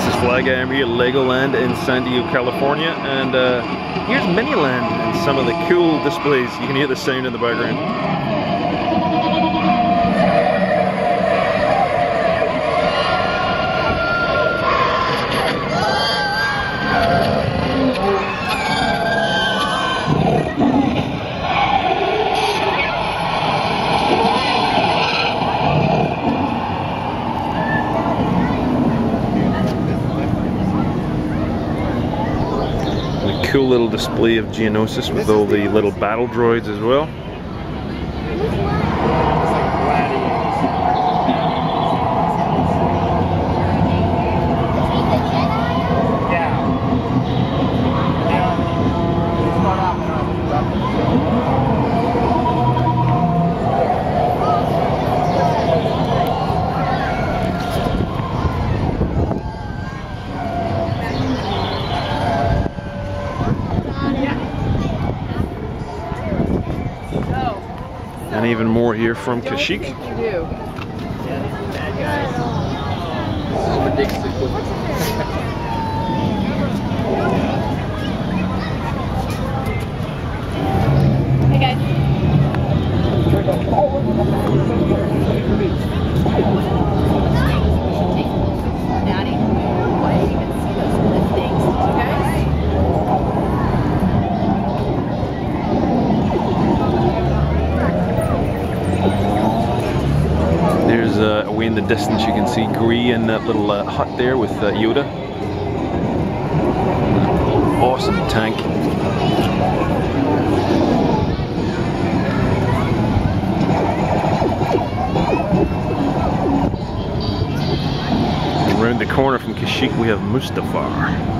This is Fly Guy. I'm here at Legoland in San Diego, California, and here's Miniland and some of the cool displays. You can hear the sound in the background. Cool little display of Geonosis with all the little battle droids as well. And even more here from Kashyyyk. Hey guys. Daddy, why didn't you even see those good things? Okay. There's away in the distance you can see Gree in that little hut there with Yoda. Awesome tank. Around the corner from Kashyyyk we have Mustafar.